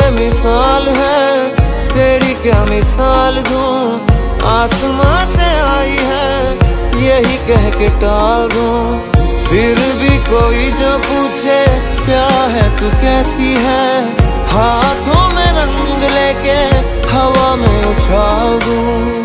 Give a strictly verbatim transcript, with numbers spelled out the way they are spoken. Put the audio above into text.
बेमिसाल है, तेरी क्या मिसाल दूं। आसमां से आई है यही कह के टाल दूं, फिर भी कोई जो पूछे क्या है तू कैसी है, हाथों में रंग लेके हवा में उछाल दूं।